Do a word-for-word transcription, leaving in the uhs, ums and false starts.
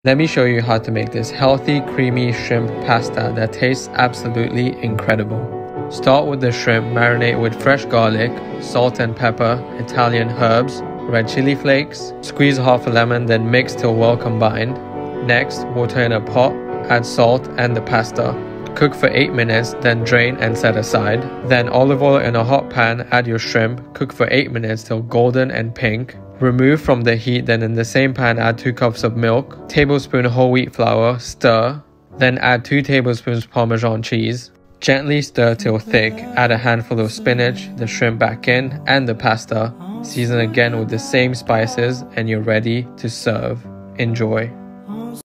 Let me show you how to make this healthy, creamy shrimp pasta that tastes absolutely incredible. Start with the shrimp, marinate with fresh garlic, salt and pepper, Italian herbs, red chili flakes. Squeeze half a lemon, then mix till well combined. Next, water in a pot, add salt and the pasta. Cook for eight minutes, then drain and set aside. Then olive oil in a hot pan, add your shrimp, cook for eight minutes till golden and pink. Remove from the heat, then in the same pan add two cups of milk, tablespoon whole wheat flour, stir. Then add two tablespoons Parmesan cheese. Gently stir till thick, add a handful of spinach, the shrimp back in, and the pasta. Season again with the same spices and you're ready to serve. Enjoy.